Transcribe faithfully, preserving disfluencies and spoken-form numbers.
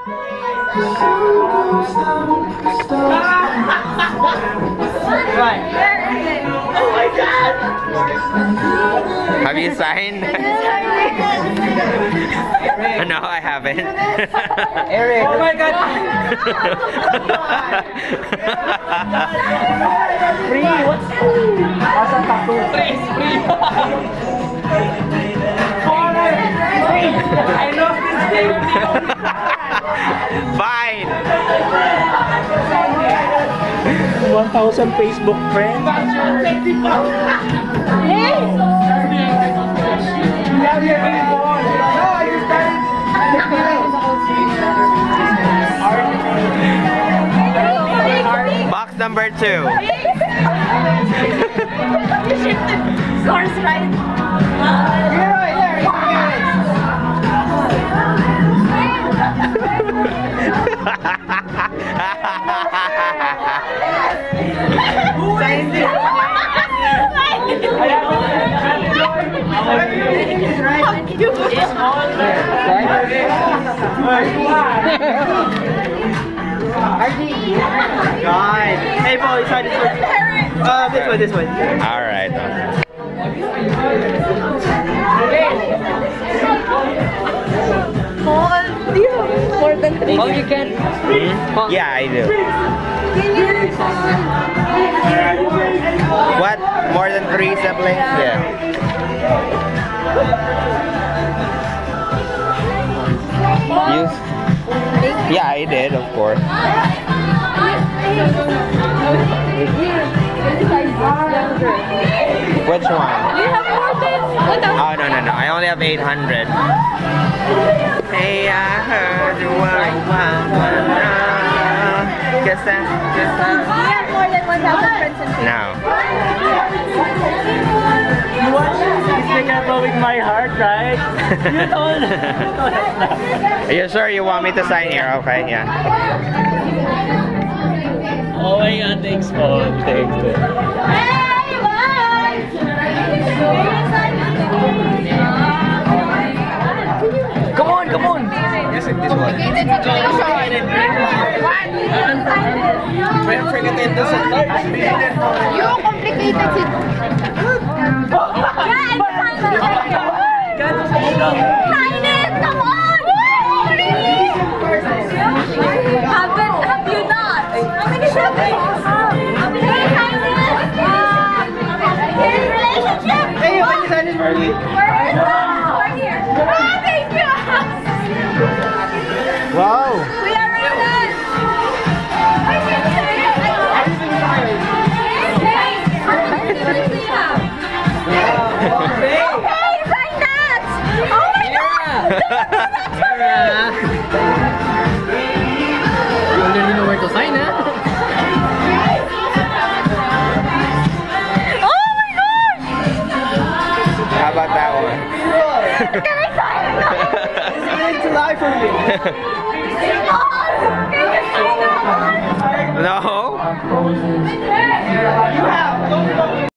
Right. Oh my God! Have you signed? No, I haven't. Eric. Oh my God! Free? What's free? Asa tattoo? Free, free. I love this game. Fine. one thousand Facebook friends. Hey! Box number two. You shifted scores, right? God. Hey, Paul, sign this one. Uh, this one, this one. All right. Paul, do you have more than three? Oh, you can. Hmm? Yeah, I do. What? More than three siblings? Yeah. You? Yeah, I did, of course. Which one? You have more than Oh, no, no, no. I only have eight hundred. Hey, I heard you were Guess that, guess that. You have more than one thousand friends in Facebook. No. You watch this together with my heart, right? You don't. You don't have that. Are you sure you want me to sign here? Okay, yeah. Oh my God, thanks, Paul. Thanks. Hey, bye! Come on, come on. Yes, this one. Forget it, this one. You complicated it. Sign it! Come on! Haven't, have you not? How many siblings? Hey, sign it! You're in a relationship! Hey, you can sign it for me. Where is that? We're here. Ah, thank you! Wow. We are in it! I can say it! Okay, sign that! Oh my God! You already know where to sign, huh? Oh my gosh! How about that one? Can I sign it? It's going to lie for me. Oh, can you sign it? No?